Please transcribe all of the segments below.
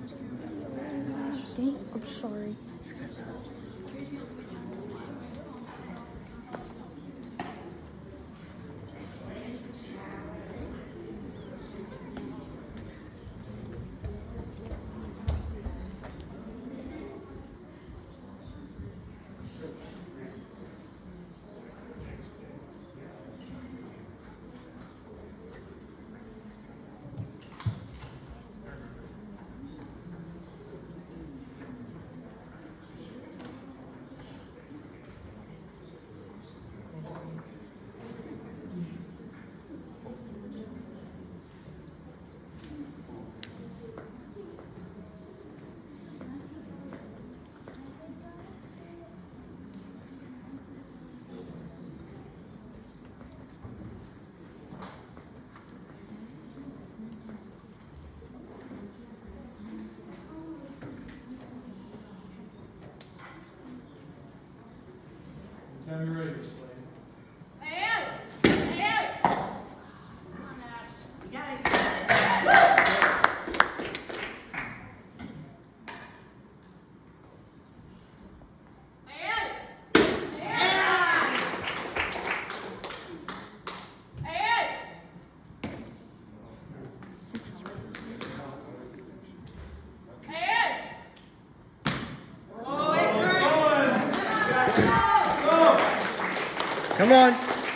Okay, I'm sorry. Time you're ready, Slade. Come on.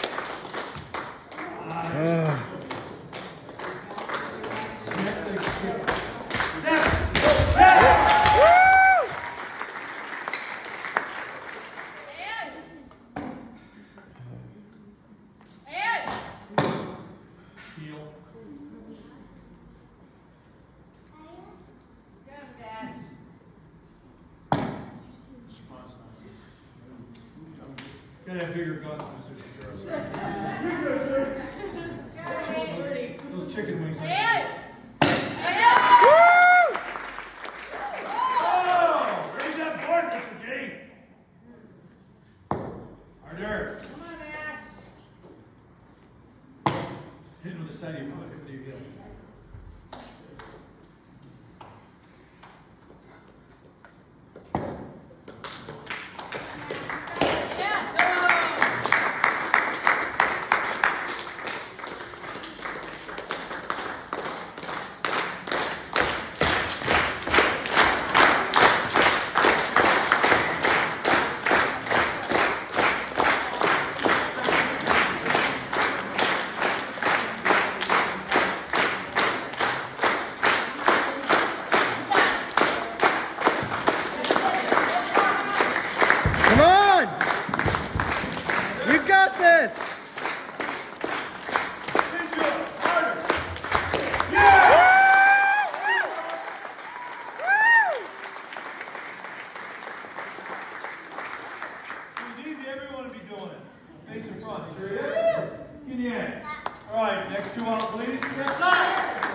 Gotta have bigger guns for those chicken wings. Oh, raise that board, Mr. G. Harder. Come on, ass. Hit him with the side of your foot. Hit with your heel. Come on! You got this! It's easy, everyone would be doing it. Face in front. Sure is. Get in the end. All right, next two out, please.